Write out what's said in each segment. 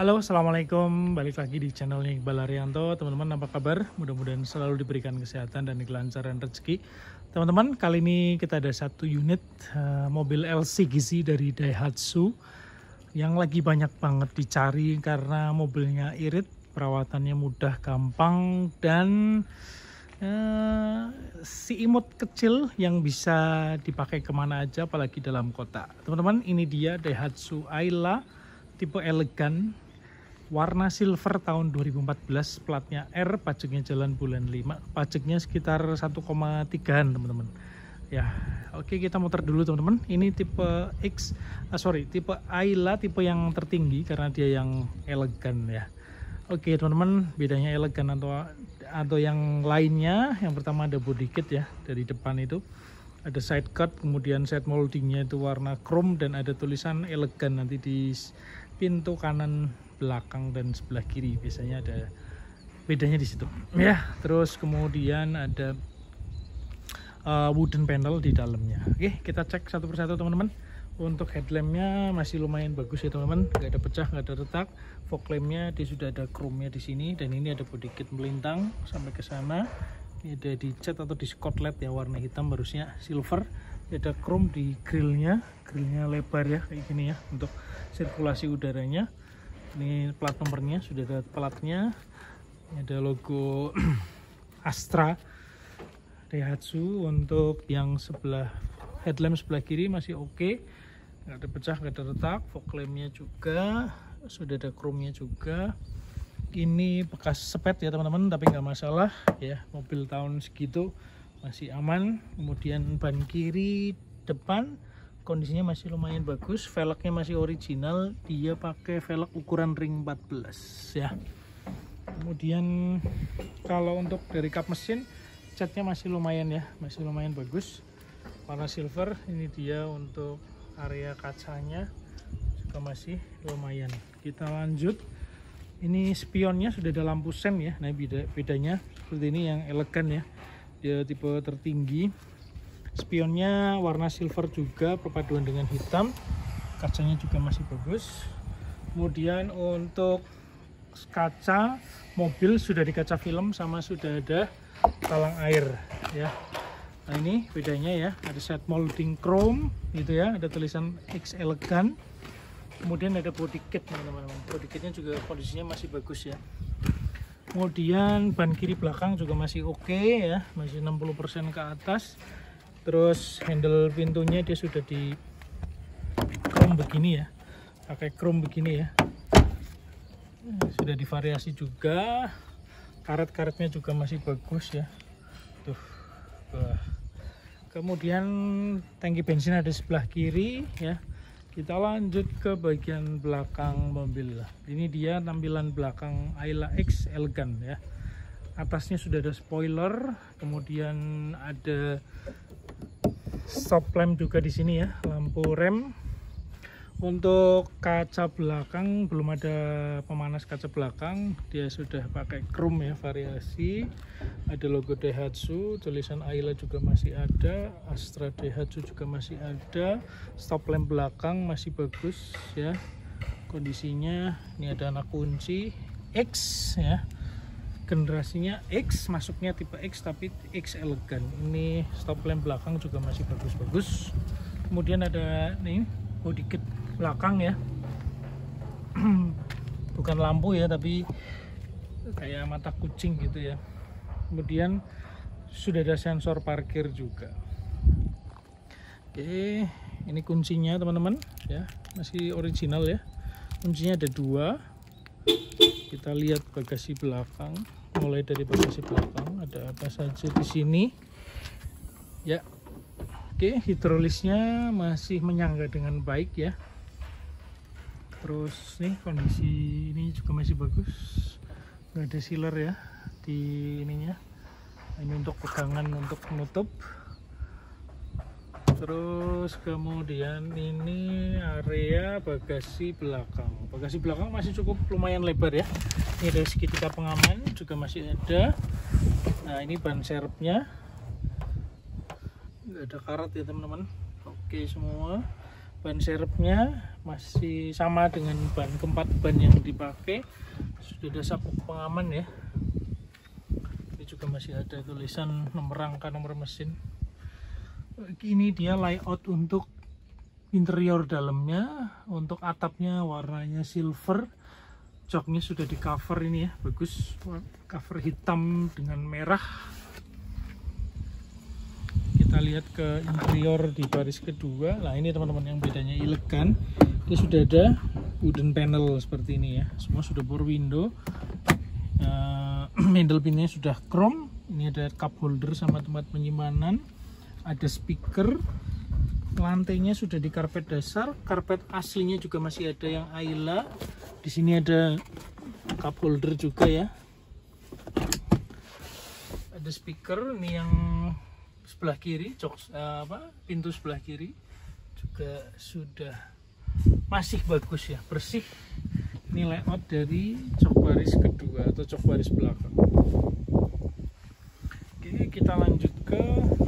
Halo, assalamualaikum. Balik lagi di channelnya Iqbal Arianto. Teman-teman, apa kabar? Mudah-mudahan selalu diberikan kesehatan dan kelancaran rezeki. Teman-teman, kali ini kita ada satu unit mobil LCGC dari Daihatsu yang lagi banyak banget dicari karena mobilnya irit, perawatannya mudah, gampang, dan si imut kecil yang bisa dipakai kemana aja, apalagi dalam kota. Teman-teman, ini dia Daihatsu Ayla tipe elegan, warna silver tahun 2014, platnya R, pajaknya jalan bulan 5, pajaknya sekitar 1,3an teman-teman. Ya, oke, kita muter dulu teman-teman. Ini tipe tipe Ayla, tipe yang tertinggi karena dia yang elegan ya. Oke teman-teman, bedanya elegan atau yang lainnya, yang pertama ada body kit ya, dari depan itu ada side cut, kemudian side moldingnya itu warna chrome dan ada tulisan elegan nanti di pintu kanan, belakang, dan sebelah kiri. Biasanya ada bedanya di situ ya. Terus kemudian ada wooden panel di dalamnya. Oke, kita cek satu persatu teman-teman. Untuk headlampnya masih lumayan bagus ya teman-teman, nggak ada pecah, nggak ada retak. Fog lampnya dia sudah ada chrome-nya di sini, dan ini ada body kit melintang sampai ke sana. Ini ada di cat atau di skotlet ya, warna hitam, harusnya silver. Ini ada chrome di grillnya lebar ya kayak gini ya untuk sirkulasi udaranya. Ini plat nomornya sudah ada platnya. Ini ada logo Astra Daihatsu. Untuk yang sebelah headlamp sebelah kiri masih oke, nggak ada pecah, nggak ada retak. Fog lampnya juga sudah ada chrome-nya juga. Ini bekas sepet ya teman-teman, tapi nggak masalah ya, mobil tahun segitu masih aman. Kemudian ban kiri depan kondisinya masih lumayan bagus, velgnya masih original, dia pakai velg ukuran ring 14 ya. Kemudian kalau untuk dari kap mesin, catnya masih lumayan ya, masih lumayan bagus, warna silver. Ini dia untuk area kacanya juga masih lumayan. Kita lanjut. Ini spionnya sudah ada lampu sen ya. Nah, bedanya seperti ini yang elegan ya, dia tipe tertinggi. Spionnya warna silver juga perpaduan dengan hitam, kacanya juga masih bagus. Kemudian untuk kaca mobil sudah di kaca film sama sudah ada talang air ya. Nah, ini bedanya ya, ada set molding chrome gitu ya, ada tulisan X elegan. Kemudian ada body kit teman-teman, body kitnya juga kondisinya masih bagus ya. Kemudian ban kiri belakang juga masih oke ya, masih 60% ke atas. Terus handle pintunya dia sudah di chrome begini ya, pakai chrome begini ya, sudah divariasi juga. Karet-karetnya juga masih bagus ya tuh. Kemudian tangki bensin ada sebelah kiri ya. Kita lanjut ke bagian belakang mobil. Ini dia tampilan belakang Ayla X elegan ya. Atasnya sudah ada spoiler, kemudian ada stop lamp juga di sini ya, lampu rem. Untuk kaca belakang belum ada pemanas kaca belakang, dia sudah pakai chrome ya, variasi. Ada logo Daihatsu, tulisan Ayla juga masih ada, Astra Daihatsu juga masih ada. Stop lamp belakang masih bagus ya kondisinya. Ini ada anak kunci X ya, generasinya X, masuknya tipe X tapi X elegan. Ini stop lamp belakang juga masih bagus-bagus. Kemudian ada nih body kit belakang ya, bukan lampu ya, tapi kayak mata kucing gitu ya. Kemudian sudah ada sensor parkir juga. Oke, ini kuncinya teman-teman ya, masih original ya. Kuncinya ada 2. Kita lihat bagasi belakang. Mulai dari bagasi belakang ada apa saja di sini ya. Oke, hidrolisnya masih menyangga dengan baik ya. Terus nih kondisi ini juga masih bagus, nggak ada sealer ya di ininya. Ini untuk pegangan untuk penutup. Terus kemudian ini area bagasi belakang. Bagasi belakang masih cukup lumayan lebar ya. Ini dari segitiga pengaman juga masih ada. Nah, ini ban serepnya nggak ada karat ya teman-teman, oke semua. Ban serepnya masih sama dengan ban keempat ban yang dipakai. Sudah ada sabuk pengaman ya. Ini juga masih ada tulisan nomor rangka, nomor mesin. Ini dia layout untuk interior dalamnya. Untuk atapnya warnanya silver. Joknya sudah di cover ini ya, bagus. Cover hitam dengan merah. Kita lihat ke interior di baris kedua. Nah ini teman-teman yang bedanya elegan. Ini sudah ada wooden panel seperti ini ya. Semua sudah power window. Handle pinnya sudah chrome. Ini ada cup holder sama tempat penyimpanan. Ada speaker. Lantainya sudah di karpet dasar. Karpet aslinya juga masih ada yang Ayla. Di sini ada cup holder juga ya. Ada speaker. Ini yang sebelah kiri, pintu sebelah kiri juga sudah masih bagus ya, bersih. Ini layout dari jok baris kedua atau jok baris belakang. Oke, kita lanjut ke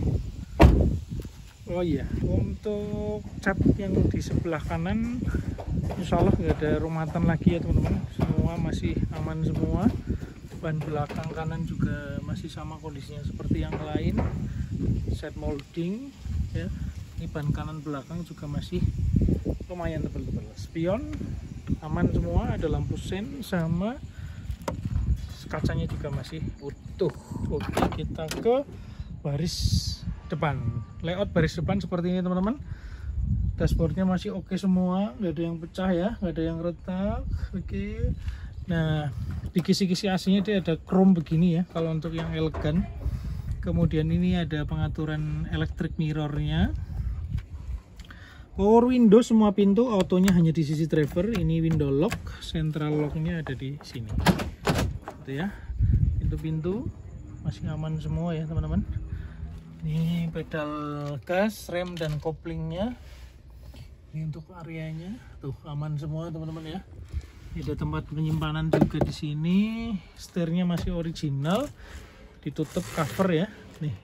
untuk cat yang di sebelah kanan, insya Allah nggak ada rumatan lagi ya teman-teman. Semua masih aman semua. Ban belakang kanan juga masih sama kondisinya seperti yang lain. Set molding ya. Ini ban kanan belakang juga masih lumayan tebal-tebal. Spion aman semua, ada lampu sen sama kacanya juga masih utuh. Oke, kita ke baris depan. Layout baris depan seperti ini teman-teman. Dashboardnya masih oke semua, nggak ada yang pecah ya, nggak ada yang retak. Oke. Nah, di kisi-kisi AC-nya dia ada chrome begini ya, kalau untuk yang elegan. Kemudian ini ada pengaturan electric mirrornya. Power window semua pintu, autonya hanya di sisi driver. Ini window lock, central locknya ada di sini. Gitu ya. Pintu-pintu masih aman semua ya teman-teman. Ini pedal gas, rem dan koplingnya. Ini untuk areanya, tuh aman semua teman-teman ya. Ini ada tempat penyimpanan juga di sini. Setirnya masih original, ditutup cover ya. Nih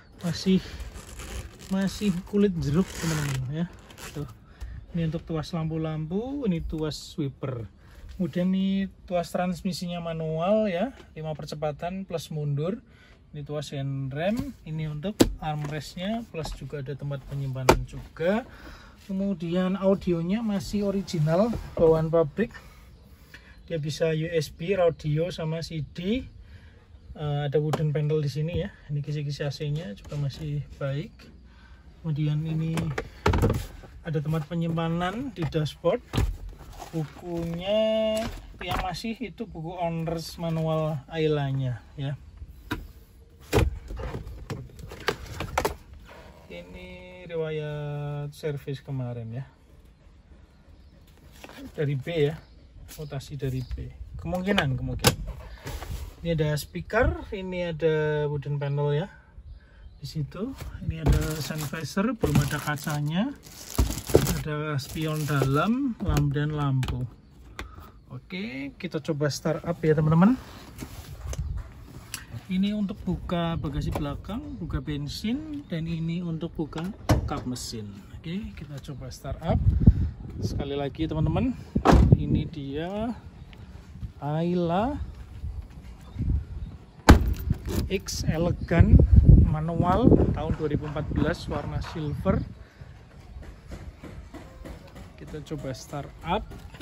masih kulit jeruk teman-teman ya. Tuh. Ini untuk tuas lampu-lampu, ini tuas sweeper. Kemudian ini tuas transmisinya manual ya, 5 percepatan plus mundur. Ini tuas hand rem. Ini untuk armrestnya plus juga ada tempat penyimpanan juga. Kemudian audionya masih original, bawaan pabrik. Dia bisa USB, radio sama CD. Ada wooden panel di sini ya. Ini kisi-kisi AC-nya juga masih baik. Kemudian ini ada tempat penyimpanan di dashboard. Bukunya yang masih itu buku owner's manual Ayla-nya ya. Ini riwayat servis kemarin ya. Dari B ya. Mutasi dari B, kemungkinan. Ini ada speaker, ini ada wooden panel ya di situ. Ini ada sun visor, belum ada kacanya, ada spion dalam, dan lampu. Oke, kita coba start up ya teman-teman. Ini untuk buka bagasi belakang, buka bensin, dan ini untuk buka kap mesin. Oke, kita coba start up. Sekali lagi teman-teman, ini dia Ayla X elegan manual tahun 2014 warna silver. Kita coba start up.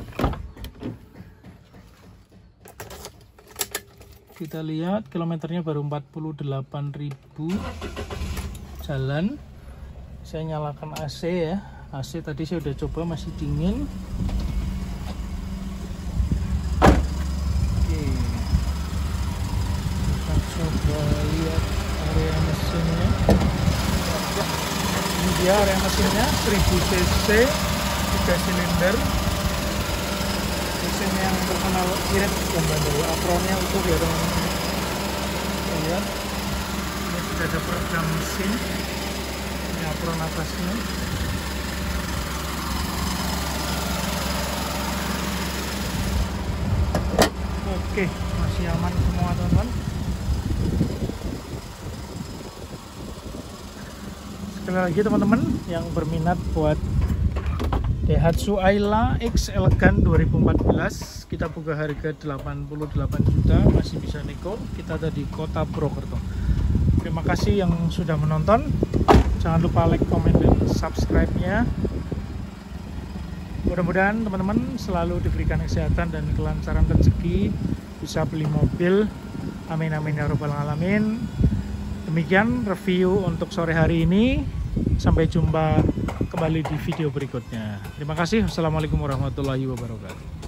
Kita lihat kilometernya baru 48.000 jalan. Saya nyalakan AC ya. AC tadi saya udah coba masih dingin. Oke, kita coba lihat area mesinnya. Ini dia area mesinnya, 1000 cc, 3 silinder. Mesin yang terkenal irit dan bandel. Apronnya utuh ya teman-teman. Lihat, ini sudah ada peredam mesin. Ini apron atasnya. Oke, masih aman semua teman-teman. Sekali lagi teman-teman yang berminat buat Daihatsu Ayla X Elegan 2014, kita buka harga 88 juta, masih bisa nego. Kita ada di Kota Purwokerto. Terima kasih yang sudah menonton. Jangan lupa like, comment, dan subscribe-nya. Mudah-mudahan teman-teman selalu diberikan kesehatan dan kelancaran rezeki, bisa beli mobil. Amin amin ya rabbal alamin. Demikian review untuk sore hari ini. Sampai jumpa kembali di video berikutnya. Terima kasih. Wassalamualaikum warahmatullahi wabarakatuh.